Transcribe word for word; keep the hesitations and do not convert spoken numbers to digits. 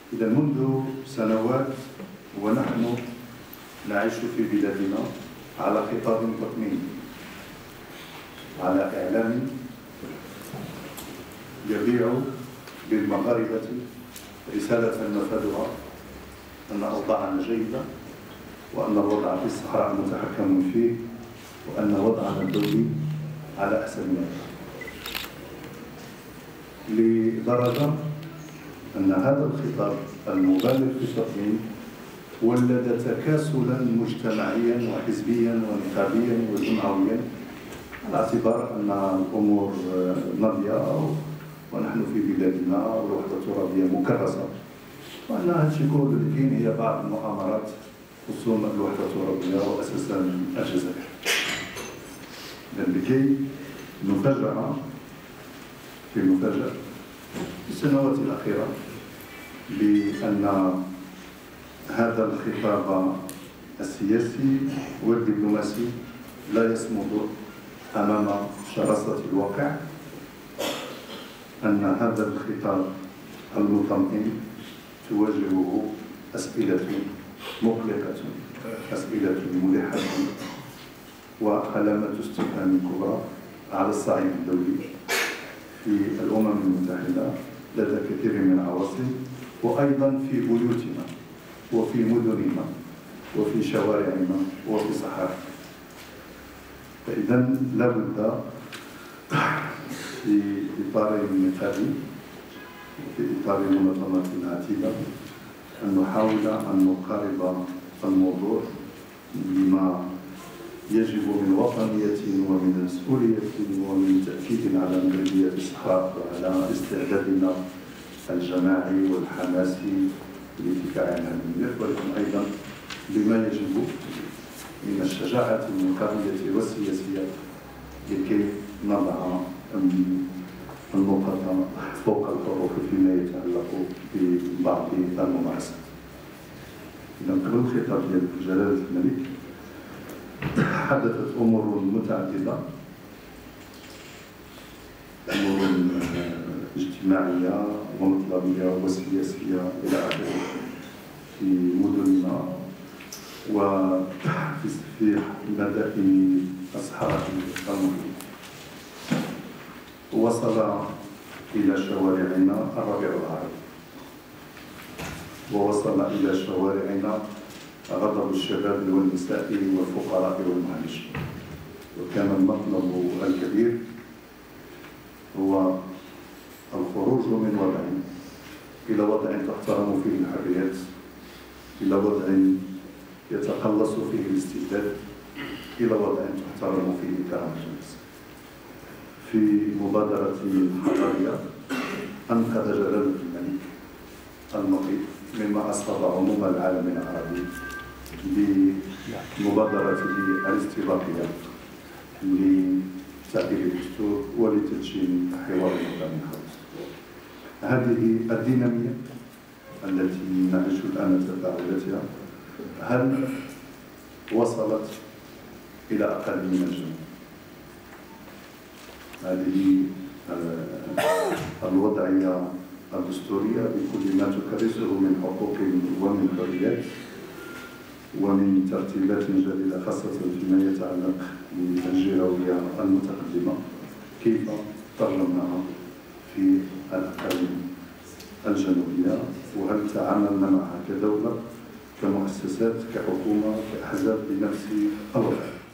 إذا منذ سنوات ونحن نعيش في بلادنا على خطاب وطني، على إعلام يبيع للمغاربة رسالة نفذها أن أوضاعنا جيدة، وأن الوضع في الصحراء متحكم فيه، وأن وضعنا الدولي على أحسن حال، لدرجة أن هذا الخطاب المبالغ في التطمين ولد تكاسلا مجتمعيا وحزبيا ونقابيا وجمعويا، على اعتبار أن الأمور ناضية ونحن في بلادنا والوحدة الترابية مكرسة، وأن هادشي كله اللي كاين هي بعض المؤامرات خصوم الوحدة الترابية وأساسا الجزائر. لكي نفاجأ في مفاجأة في السنوات الأخيرة بأن هذا الخطاب السياسي والدبلوماسي لا يصمد أمام شراسة الواقع، أن هذا الخطاب المطمئن تواجهه أسئلة مقلقة، أسئلة ملحة وعلامة استفهام كبرى على الصعيد الدولي في الأمم المتحدة لدى كثير من العواصم، وأيضا في بيوتنا وفي مدننا وفي شوارعنا وفي صحراء. فإذا لابد في إطار مثالي وفي إطار منظمات عتيدة أن نحاول أن نقارب الموضوع بما يجب من وطنية ومن مسؤولية ومن تأكيد على مغربية الصحراء وعلى استعدادنا الجماعي والحماسي للدفاع عن المنير، ولكن أيضا بما يجب من الشجاعة النقابية والسياسية لكي نضع النقط فوق الحروف فيما يتعلق ببعض الممارسات. إذا قبل الخطاب ديال جلالة الملك حدثت أمور متعددة، أمور اجتماعية ومطلبية وسياسية إلى آخره في مدننا وفي مدائن الصحراء المغربية. وصل إلى شوارعنا الربيع العربي، ووصل إلى شوارعنا غضب الشباب والنساء والفقراء والمهمشين، وكان المطلب الكبير هو الخروج من وضع إلى وضع تحترم فيه الحريات، إلى وضع يتقلص فيه الاستبداد، إلى وضع تحترم فيه كرامة الناس. في مبادرة حضارية أنقذ جلالة الملك المغرب مما أصاب عموم العالم العربي بمبادرته الاستباقية لتعديل الدستور ولتدشين حوار وطني خالص. هذه الدينامية التي نعيش الآن تفاعلاتها هل وصلت إلى أقل من الجنوب؟ هذه الوضعية الدستورية بكل ما تكرسه من حقوق ومن حريات ومن ترتيبات جديدة، خاصة فيما يتعلق بالجيروية المتقدمة، كيف ترجمناها في الأقاليم الجنوبية، وهل تعاملنا معها كدولة كمؤسسات كحكومة كأحزاب بنفس الوضع؟